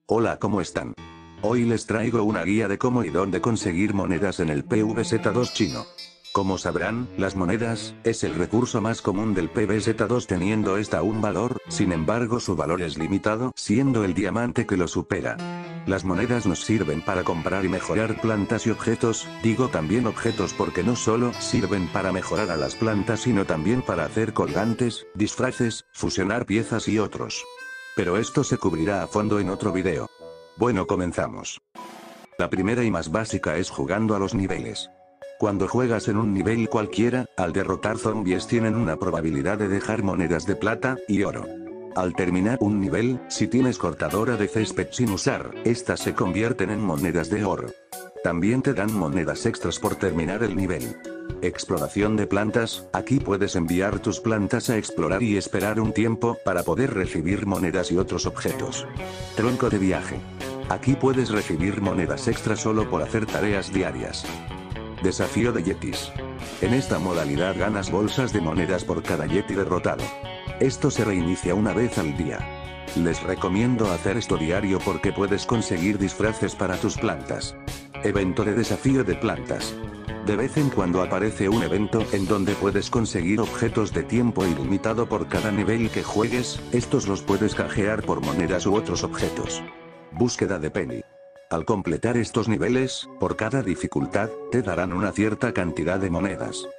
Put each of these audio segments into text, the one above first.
Hola, ¿cómo están? Hoy les traigo una guía de cómo y dónde conseguir monedas en el PVZ2 chino. Como sabrán, las monedas es el recurso más común del PVZ2, teniendo esta un valor, sin embargo su valor es limitado, siendo el diamante que lo supera. Las monedas nos sirven para comprar y mejorar plantas y objetos, digo también objetos porque no solo sirven para mejorar a las plantas sino también para hacer colgantes, disfraces, fusionar piezas y otros. Pero esto se cubrirá a fondo en otro video. Bueno, comenzamos. La primera y más básica es jugando a los niveles. Cuando juegas en un nivel cualquiera, al derrotar zombies tienen una probabilidad de dejar monedas de plata y oro. Al terminar un nivel, si tienes cortadora de césped sin usar, estas se convierten en monedas de oro. También te dan monedas extras por terminar el nivel. Exploración de plantas, aquí puedes enviar tus plantas a explorar y esperar un tiempo para poder recibir monedas y otros objetos. Tronco de viaje. Aquí puedes recibir monedas extras solo por hacer tareas diarias. Desafío de yetis. En esta modalidad ganas bolsas de monedas por cada yeti derrotado. Esto se reinicia una vez al día. Les recomiendo hacer esto diario porque puedes conseguir disfraces para tus plantas. Evento de desafío de plantas. De vez en cuando aparece un evento en donde puedes conseguir objetos de tiempo ilimitado por cada nivel que juegues, estos los puedes canjear por monedas u otros objetos. Búsqueda de Penny. Al completar estos niveles, por cada dificultad, te darán una cierta cantidad de monedas.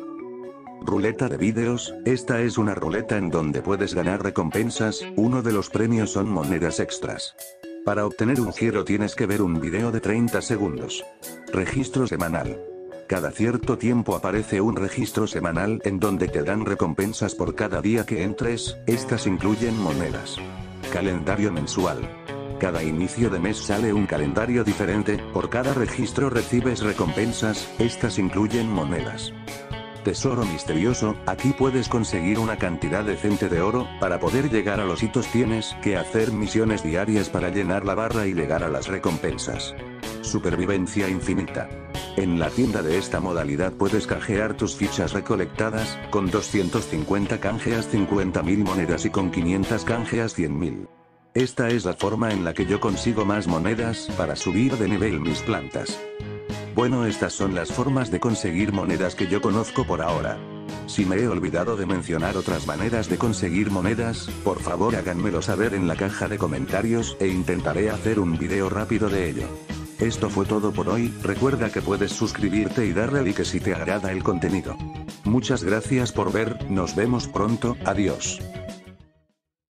Ruleta de vídeos, esta es una ruleta en donde puedes ganar recompensas, uno de los premios son monedas extras. Para obtener un giro tienes que ver un video de 30 segundos. Registro semanal. Cada cierto tiempo aparece un registro semanal en donde te dan recompensas por cada día que entres, estas incluyen monedas. Calendario mensual. Cada inicio de mes sale un calendario diferente, por cada registro recibes recompensas, estas incluyen monedas. Tesoro misterioso, aquí puedes conseguir una cantidad decente de oro, para poder llegar a los hitos tienes que hacer misiones diarias para llenar la barra y llegar a las recompensas. Supervivencia infinita. En la tienda de esta modalidad puedes canjear tus fichas recolectadas, con 250 canjeas 50.000 monedas y con 500 canjeas 100.000. Esta es la forma en la que yo consigo más monedas para subir de nivel mis plantas. Bueno, estas son las formas de conseguir monedas que yo conozco por ahora. Si me he olvidado de mencionar otras maneras de conseguir monedas, por favor háganmelo saber en la caja de comentarios e intentaré hacer un video rápido de ello. Esto fue todo por hoy, recuerda que puedes suscribirte y darle like si te agrada el contenido. Muchas gracias por ver, nos vemos pronto, adiós.